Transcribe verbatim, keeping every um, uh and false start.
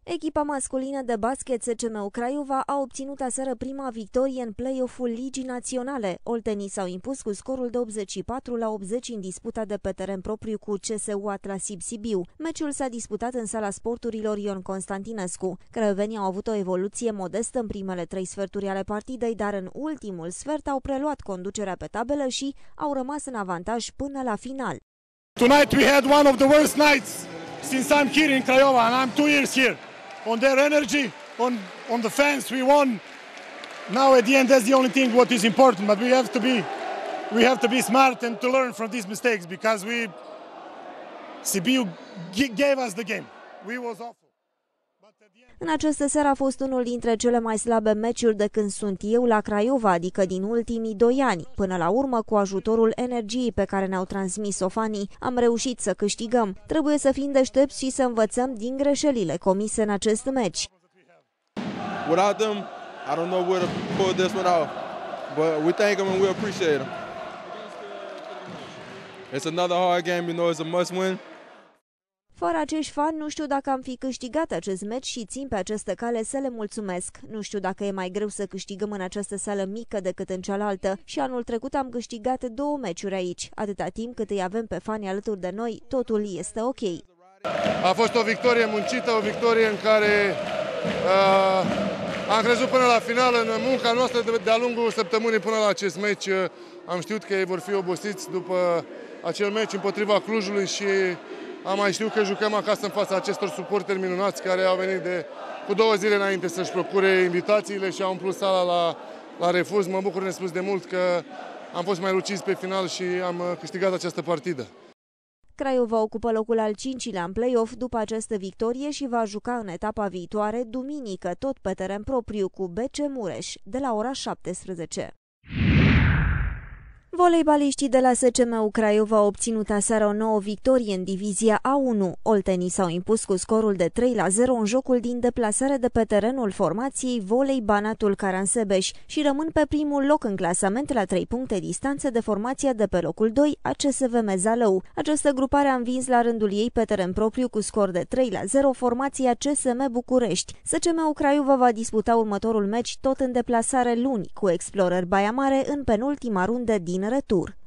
Echipa masculină de basket S C M Craiova a obținut aseară prima victorie în play-off-ul Ligii Naționale. Oltenii s-au impus cu scorul de optzeci și patru la optzeci în disputa de pe teren propriu cu C S U Atlasib Sibiu. Meciul s-a disputat în sala sporturilor Ion Constantinescu. Craiovenii au avut o evoluție modestă în primele trei sferturi ale partidei, dar în ultimul sfert au preluat conducerea pe tabelă și au rămas în avantaj până la final. Tonight we had one of the worst nights since I'm here in Craiova and I'm two years here. On their energy, on on the fans, we won. Now at the end, that's the only thing what is important. But we have to be, we have to be smart and to learn from these mistakes because we, Sibiu gave us the game. We was awful. În această seară a fost unul dintre cele mai slabe meciuri de când sunt eu la Craiova, adică din ultimii doi ani. Până la urmă, cu ajutorul energiei pe care ne-au transmis-o fanii, am reușit să câștigăm. Trebuie să fim deștepți și să învățăm din greșelile comise în acest meci. Without them, I don't know where to pull this one off, but we thank them and we appreciate them. It's another hard game, you know, it's a must win. Fără acești fani, nu știu dacă am fi câștigat acest meci și țin pe această cale să le mulțumesc. Nu știu dacă e mai greu să câștigăm în această sală mică decât în cealaltă și anul trecut am câștigat două meciuri aici. Atâta timp cât îi avem pe fani alături de noi, totul este ok. A fost o victorie muncită, o victorie în care uh, am crezut până la final în munca noastră de-a lungul săptămânii până la acest meci. Am știut că ei vor fi obosiți după acel meci împotriva Clujului și am mai știut că jucăm acasă în fața acestor suporteri minunați care au venit de, cu două zile înainte să-și procure invitațiile și au umplut sala la, la refuz. Mă bucur nespus de mult că am fost mai lucizi pe final și am câștigat această partidă. Craiova ocupă locul al cincilea în play-off după această victorie și va juca în etapa viitoare, duminică, tot pe teren propriu cu B C Mureș, de la ora șaptesprezece. Voleibaliștii de la S C M Craiova au obținut aseară o nouă victorie în divizia A unu. Oltenii s-au impus cu scorul de trei la zero în jocul din deplasare de pe terenul formației Volei Banatul Caransebeș și rămân pe primul loc în clasament la trei puncte distanță de formația de pe locul doi, A C S V Mezalău. Această grupare a învins la rândul ei pe teren propriu cu scor de trei la zero formația C S M București. S C M Craiova va disputa următorul meci tot în deplasare luni cu Explorări Baia Mare în penultima rundă din retur.